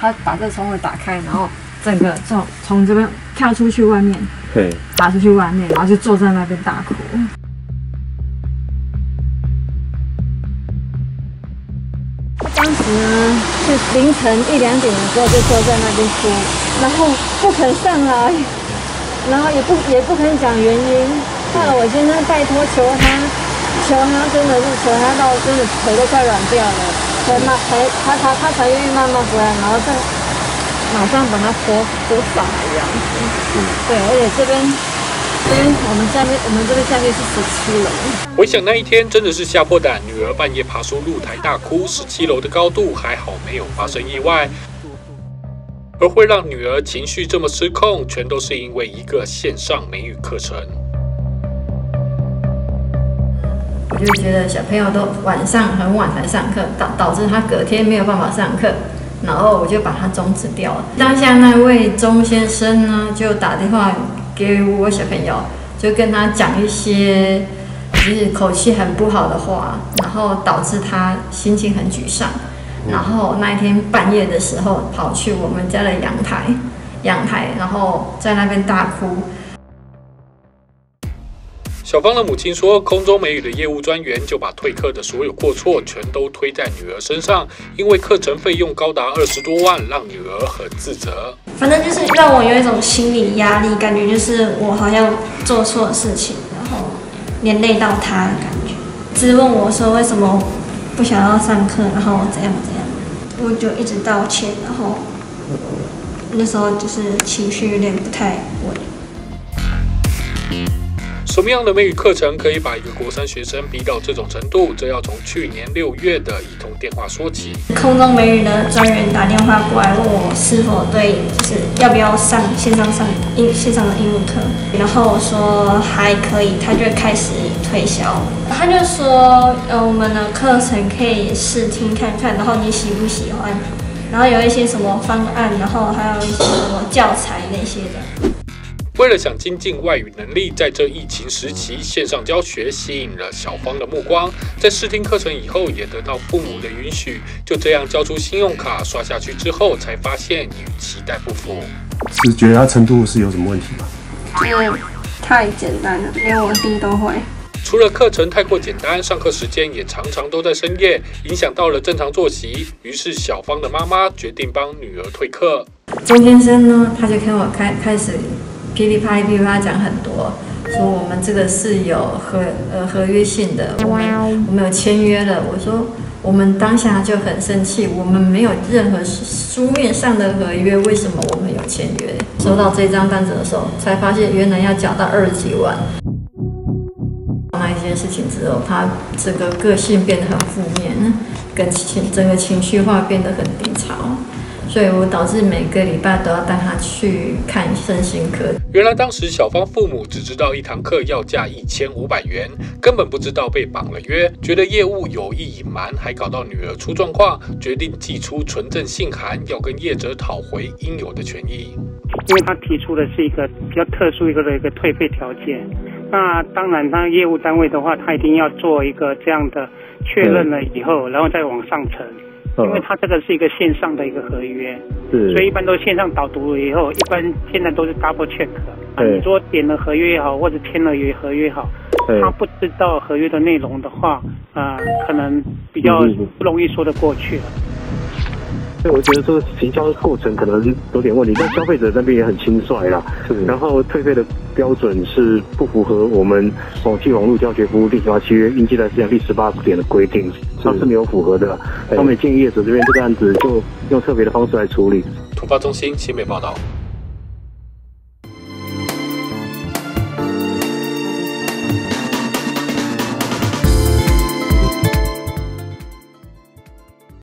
他把这窗户打开，然后整个从这边跳出去外面，对，爬出去外面，然后就坐在那边大哭。当时呢是凌晨1、2点的时候就坐在那边哭，然后不肯上来，然后也不肯讲原因。后来我先生拜托求他，真的是求他到真的腿都快软掉了，他才愿意慢慢回来，然后再马上把他拖上来这样子。对，而且这边我们这边下面是17楼。 回想那一天真的是吓破胆，女儿半夜爬出露台大哭，17楼的高度还好没有发生意外。而会让女儿情绪这么失控，全都是因为一个线上美语课程。 我就觉得小朋友都晚上很晚才上课，导致他隔天没有办法上课，然后我就把它终止掉了。当下那位钟先生呢，就打电话给我小朋友，就跟他讲一些就是口气很不好的话，然后导致他心情很沮丧。然后那一天半夜的时候，跑去我们家的阳台，然后在那边大哭。 小芳的母亲说，空中美语的业务专员就把退课的所有过错全都推在女儿身上，因为课程费用高达20多万，让女儿很自责。 反正就是让我有一种心理压力，感觉就是我好像做错事情，然后连累到她的感觉。质问我说为什么不想要上课，然后怎样，我就一直道歉，然后那时候就是情绪有点不太稳。 什么样的美语课程可以把一个国3学生逼到这种程度？这要从去年6月的一通电话说起。 空中美语的专员打电话过来问我是否对，就是要不要上线上的英文课，然后我说还可以，他就开始推销。他就说，我们的课程可以试听看看，然后你喜不喜欢，然后有一些什么方案，然后还有一些什么教材那些的。 为了想精进外语能力，在这疫情时期，线上教学吸引了小芳的目光。在试听课程以后，也得到父母的允许，就这样交出信用卡，刷下去之后，才发现与期待不符。 是觉得它程度是有什么问题吗？ 因为太简单了，连我弟都会。 除了课程太过简单，上课时间也常常都在深夜，影响到了正常作息。于是小芳的妈妈决定帮女儿退课。 钟先生呢，他就跟我开始噼里啪啦讲很多，说我们这个是有合约性的，我们有签约了。我说我们当下就很生气，我们没有任何书面上的合约，为什么我们有签约？收到这张单子的时候，才发现原来要缴到20几万。那一件事情之后，他整个个性变得很负面，跟整个情绪化变得很低潮。所以我导致每个礼拜都要带他去看身心科。 原来当时小芳父母只知道一堂课要价1500元，根本不知道被绑了约，觉得业务有意隐瞒，还搞到女儿出状况，决定寄出存证信函，要跟业者讨回应有的权益。 因为他提出的是一个比较特殊的一个退费条件，那当然他业务单位的话，他一定要做一个这样的确认了以后，然后再往上呈。因为它这个是一个线上的一个合约，所以一般都线上导读了以后，一般现在都是 double check。你说点了合约也好，或者签了合约也好，他不知道合约的内容的话，可能比较不容易说得过去了。 所以我觉得这个行销过程可能有点问题，但消费者那边也很轻率啦。然后退费的标准是不符合我们际网络教学服务定型化契约应记在事项第18点的规定，它是没有符合的。他们建议业者这边这个案子就用特别的方式来处理。 突发中心新北报道。